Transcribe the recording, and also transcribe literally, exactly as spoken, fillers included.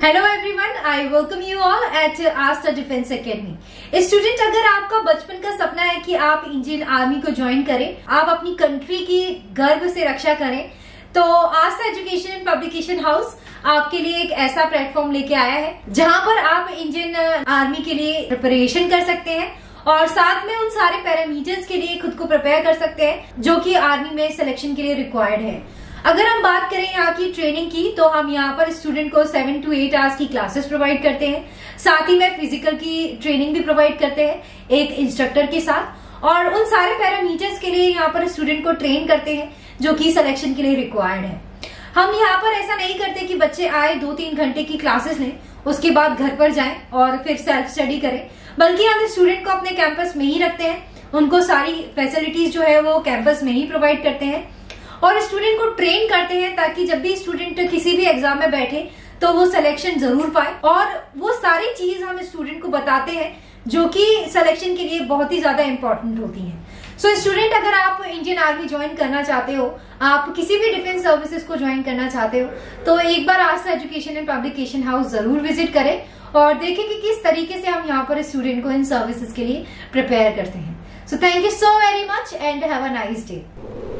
Hello everyone, I welcome you all at Aastha defence academy. Student, अगर आपका बचपन का सपना है कि आप इंडियन आर्मी को ज्वाइन करें, आप अपनी कंट्री की गर्व से रक्षा करें, तो Aastha education and publication house आपके लिए एक ऐसा प्लेटफॉर्म लेके आया है जहां पर आप इंडियन आर्मी के लिए प्रिपरेशन कर सकते हैं और साथ में उन सारे पैरामीटर्स के लिए खुद को प्रिपेयर कर सकते हैं जो कि आर्मी में सिलेक्शन के लिए रिक्वायर्ड है। अगर हम बात करें यहाँ की ट्रेनिंग की, तो हम यहाँ पर स्टूडेंट को सेवन टू एट आवर्स की क्लासेस प्रोवाइड करते हैं। साथ ही में फिजिकल की ट्रेनिंग भी प्रोवाइड करते हैं एक इंस्ट्रक्टर के साथ, और उन सारे पैरामीटर्स के लिए यहाँ पर स्टूडेंट को ट्रेन करते हैं जो कि सिलेक्शन के लिए रिक्वायर्ड है। हम यहाँ पर ऐसा नहीं करते कि बच्चे आए दो तीन घंटे की क्लासेस लें, उसके बाद घर पर जाएं और फिर सेल्फ स्टडी करें, बल्कि हम स्टूडेंट को अपने कैंपस में ही रखते हैं। उनको सारी फैसिलिटीज जो है वो कैंपस में ही प्रोवाइड करते हैं और स्टूडेंट को ट्रेन करते हैं ताकि जब भी स्टूडेंट किसी भी एग्जाम में बैठे तो वो सिलेक्शन जरूर पाए। और वो सारी चीज हम स्टूडेंट को बताते हैं जो कि सिलेक्शन के लिए बहुत ही ज्यादा इंपॉर्टेंट होती हैं। सो so, स्टूडेंट, अगर आप इंडियन आर्मी ज्वाइन करना चाहते हो, आप किसी भी डिफेंस सर्विसेज को ज्वाइन करना चाहते हो, तो एक बार Aastha education and publication house जरूर विजिट करें और देखें कि किस तरीके से हम यहाँ पर स्टूडेंट को इन सर्विसेज के लिए प्रिपेयर करते हैं। So thank you so very much and have a nice day.